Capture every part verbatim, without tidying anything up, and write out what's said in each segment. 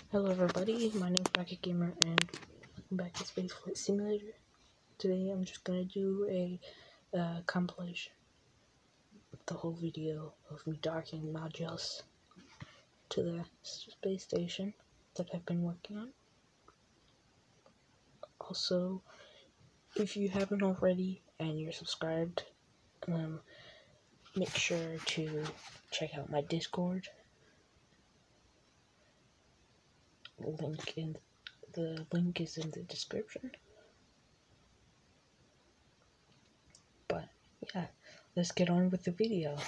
Hello everybody, my name is Rocket Gamer and welcome back to Space Flight Simulator. Today I'm just gonna do a uh, compilation of the whole video of me docking modules to the space station that I've been working on. Also, if you haven't already and you're subscribed, um, make sure to check out my Discord. Link in the link is in the description. But yeah, let's get on with the video.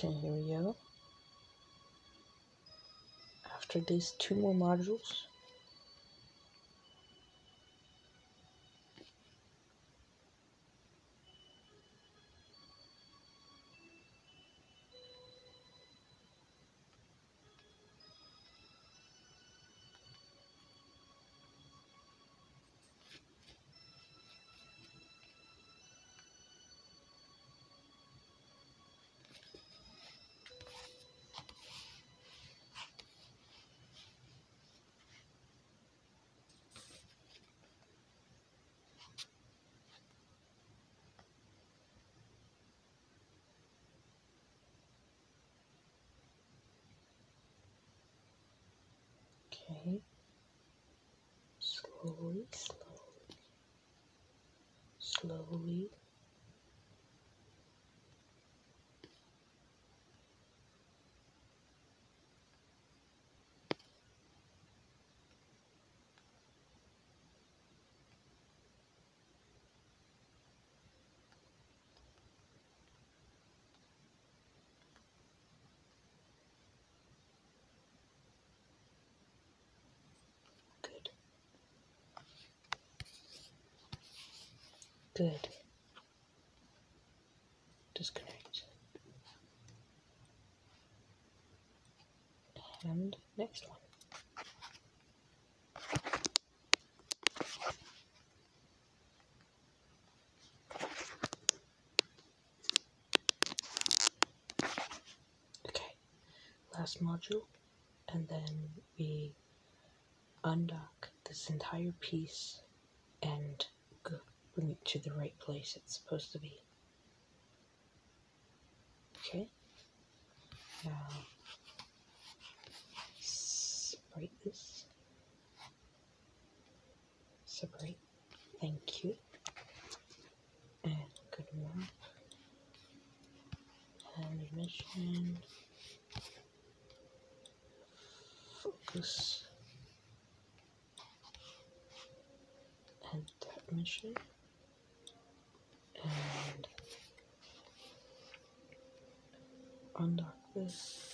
Okay, here we go. After this, two more modules. Okay. Slowly, slowly, slowly. Good. Good. Disconnect. And next one. Okay. Last module. And then we undock this entire piece and go bring it to the right place it's supposed to be. Okay. Now separate this. Separate. Thank you. And good one. And mission. Focus. And that mission. And undock this.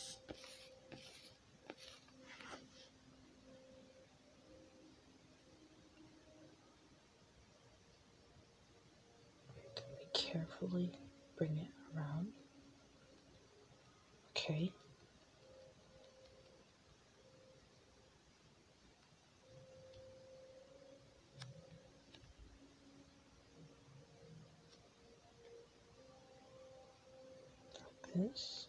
Carefully bring it around. Okay. Like this.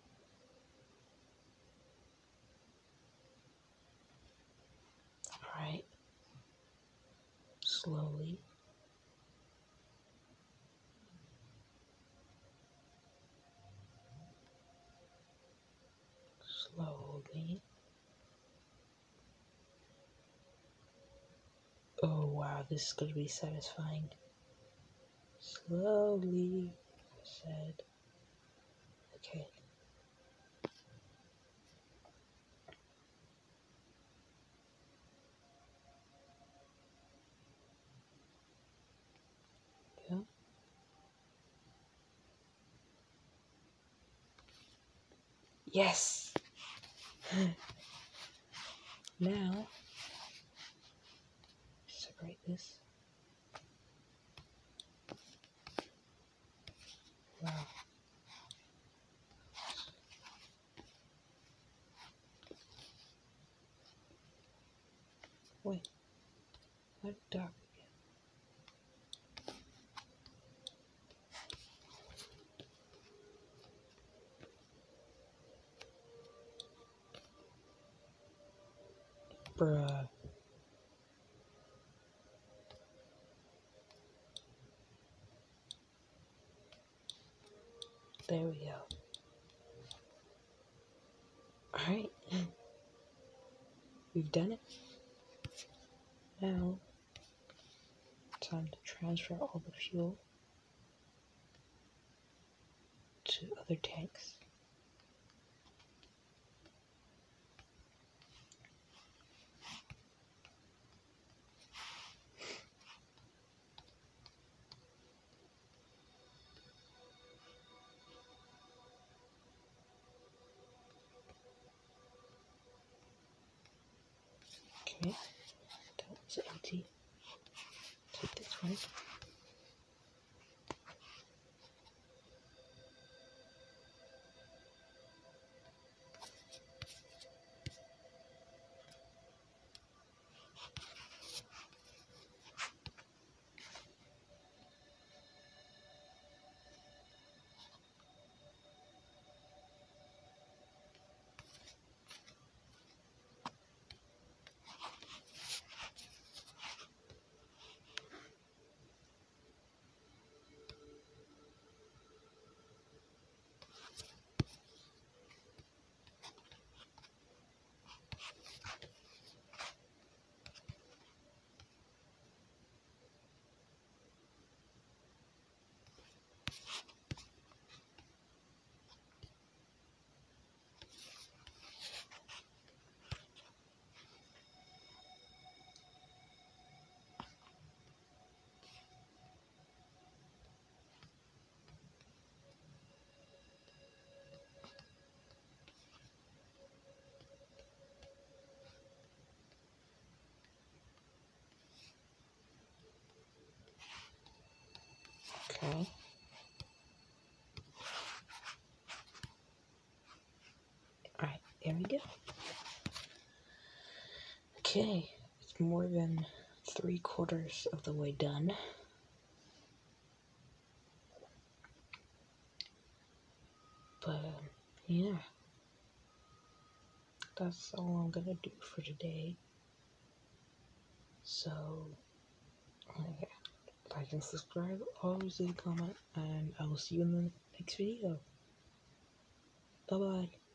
Alright. Slowly. Slowly. Oh wow, this is going to be satisfying. Slowly, I said. Okay. Yeah. Yes! Now, separate this. Wow. Wait. How did dark again? Bruh. There we go. Alright. We've done it. Now, time to transfer all the fuel to other tanks. Okay, that was empty. Take this one. Okay. Alright, there we go. Okay, it's more than three quarters of the way done. But, yeah. That's all I'm gonna do for today. So, yeah. Like and subscribe, always leave a comment, and I will see you in the next video. Bye bye.